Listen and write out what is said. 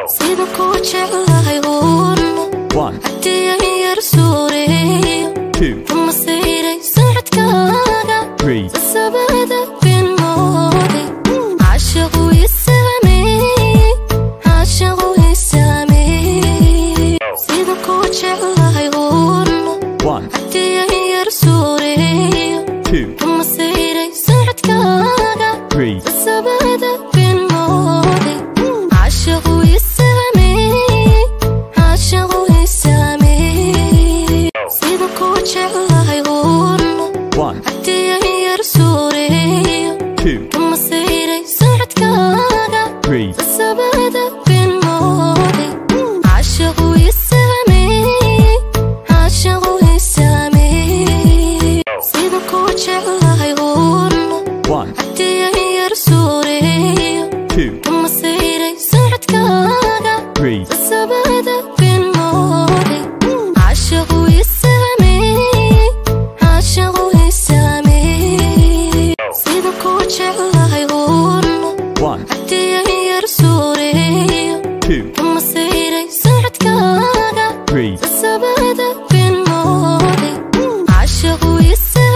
Sida ku jeclahay Huuno. 1 Haddii ay yar suureeyo 2 kama siiray socodkaaga 3 sabada binooday caashaqu isaameeyey sida ku jeclahay Huuno. 1 Haddii ay yar suureeyo 2 kama siiray socodkaaga 3 sabada binooday caashaqu isaameeyey sida ku jeclahay Huuno. 1 Haddii ay yar suureeyo 2 kama siiray socodkaaga 3 sabada binooday caashaqu isaameeyey sida ku jeclahay Huuno. 1 Haddii ay yar suureeyo 2 kama siiray socodkaaga 3 sabada binooday caashaqu isaameeyey sida ku jeclahay Huuno. 1 Haddii ay yar suureeyo 2 kama siiray socodkaaga 3 sabada binooday caashaqu isaameeyey